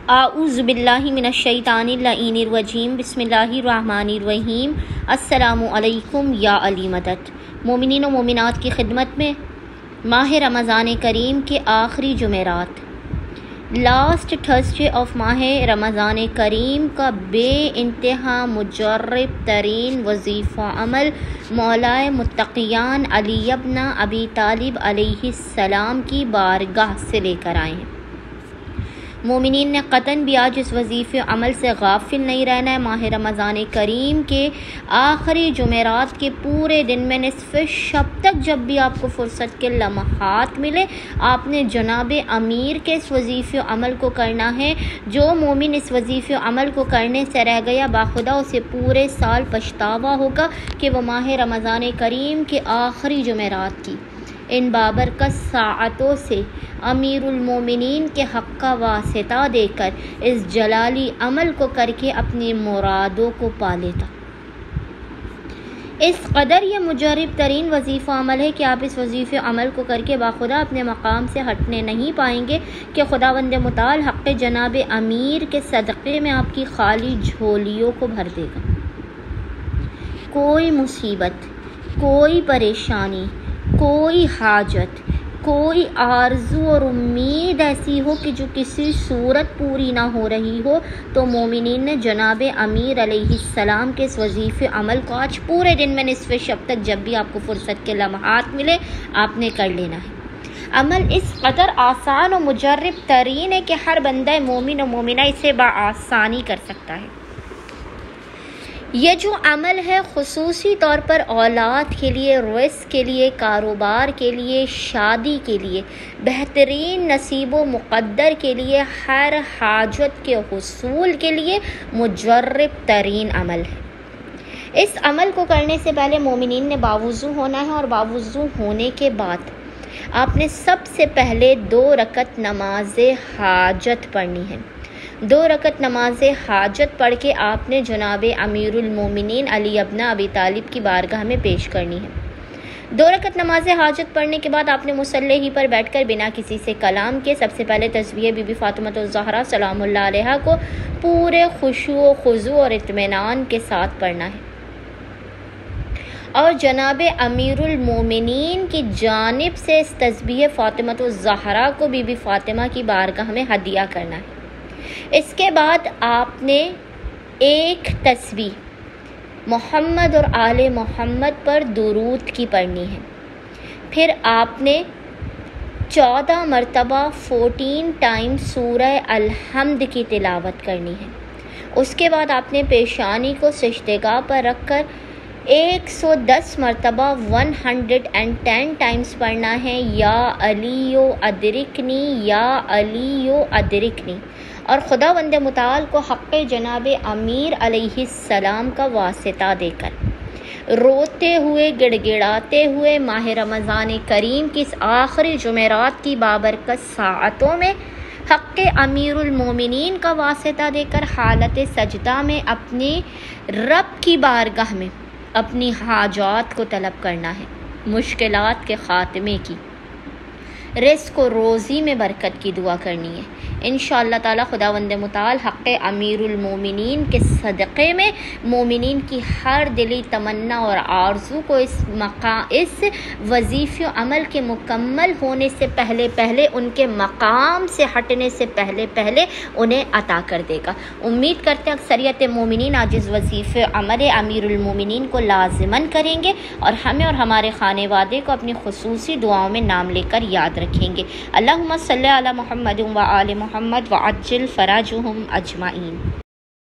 اعوذ باللہ من الشیطان اللعین الرجیم بسم اللہ الرحمن الرحیم۔ السلام علیکم یا علی مدد۔ مومنین و مومنات کی خدمت میں ماہ رمضان کریم کے آخری جمعرات، لاسٹ تھرسڈے آف ماہ رمضان کریم کا بے انتہا مجرب ترین وظیفہ عمل مولائے متقیان علی ابن ابی طالب علیہ السلام کی بارگاہ سے لے کر آئے ہیں۔ مومنین نے قطعاً بھی آج اس وظیفے عمل سے غافل نہیں رہنا ہے۔ ماہ رمضان کریم کے آخری جمعرات کے پورے دن میں نصف شب تک جب بھی آپ کو فرصت کے لمحات ملے، آپ نے جناب امیر کے اس وظیفے عمل کو کرنا ہے۔ جو مومن اس وظیفے عمل کو کرنے سے رہ گیا، باخدا اسے پورے سال پچھتاوا ہوگا کہ وہ ماہ رمضان کریم کے آخری جمعرات کی ان بابرکت ساعتوں سے امیر المومنین کے حق کا واسطہ دے کر اس جلالی عمل کو کر کے اپنی مرادوں کو پا لیتا۔ اس قدر یہ مجرب ترین وظیفہ عمل ہے کہ آپ اس وظیفے عمل کو کر کے باخدا اپنے مقام سے ہٹنے نہیں پائیں گے کہ خداوند متعال حق جناب امیر کے صدقے میں آپ کی خالی جھولیوں کو بھر دے گا۔ کوئی مصیبت، کوئی پریشانی، کوئی حاجت، کوئی آرزو اور امید ایسی ہو کہ جو کسی صورت پوری نہ ہو رہی ہو، تو مومنین نے جناب امیر علیہ السلام کے اس وظیفے عمل کو آج پورے دن میں نصف شب تک جب بھی آپ کو فرصت کے لمحات ملے، آپ نے کر لینا ہے۔ عمل اس قدر آسان و مجرب ترین ہے کہ ہر بندہ مومن و مومنہ اسے بآسانی کر سکتا ہے۔ یہ جو عمل ہے خصوصی طور پر اولاد کے لیے، رزق کے لیے، کاروبار کے لیے، شادی کے لیے، بہترین نصیب و مقدر کے لیے، ہر حاجت کے حصول کے لیے مجرب ترین عمل ہے۔ اس عمل کو کرنے سے پہلے مومنین نے باوضو ہونا ہے، اور باوضو ہونے کے بعد آپ نے سب سے پہلے 2 رکعت نماز حاجت پڑھنی ہے۔ 2 رکعت نماز حاجت پڑھ کے آپ نے جناب امیر المومنین علی ابن ابی طالب کی بارگاہ میں پیش کرنی ہے۔ 2 رکعت نماز حاجت پڑھنے کے بعد آپ نے مصلی ہی پر بیٹھ کر بنا کسی سے کلام کے سب سے پہلے تسبیح بی بی فاطمہ الزہرا سلام اللہ علیہا کو پورے خشوع و خضوع اور اطمینان کے ساتھ پڑھنا ہے، اور جناب امیر المومنین کی جانب سے اس تسبیح فاطمہ الزہرا کو بی بی فاطمہ کی بارگاہ میں ہدیہ کرنا ہے۔ اس کے بعد آپ نے ایک تسبیح محمد اور آل محمد پر درود کی پڑھنی ہے۔ پھر آپ نے 14 مرتبہ 14 ٹائم سورہ الحمد کی تلاوت کرنی ہے۔ اس کے بعد آپ نے پیشانی کو سجدگاہ پر رکھ کر 110 مرتبہ 110 ٹائمز پڑھنا ہے، یا علیو ادرکنی، یا علیو ادرکنی، اور خداوند متعال کو حق جناب امیر علیہ السلام کا واسطہ دے کر روتے ہوئے، گڑگڑاتے ہوئے ماہ رمضان کریم کی اس آخری جمعرات کی بابرکت ساعتوں میں حق امیر المومنین کا واسطہ دے کر حالت سجدہ میں اپنے رب کی بارگاہ میں اپنی حاجات کو طلب کرنا ہے، مشکلات کے خاتمے کی، رزق و روزی میں برکت کی دعا کرنی ہے۔ انشاءاللہ تعالی خداوند متعال حق امیر المومنین کے صدقے میں مومنین کی ہر دلی تمنا اور آرزو کو اس وظیفہ عمل کے مکمل ہونے سے پہلے ان کے مقام سے ہٹنے سے پہلے انہیں عطا کر دے گا۔ امید کرتے ہیں اکثریت مومنین آج اس وظیفہ عمل امیر المومنین کو لازماً کریں گے، اور ہمیں اور ہمارے خانے وادے کو اپنی خصوصی دعاؤں میں نام لے کر یاد رکھیں گے۔ اللہم صلی علی محمد و آل محمد وعجل فرجہم اجمعین۔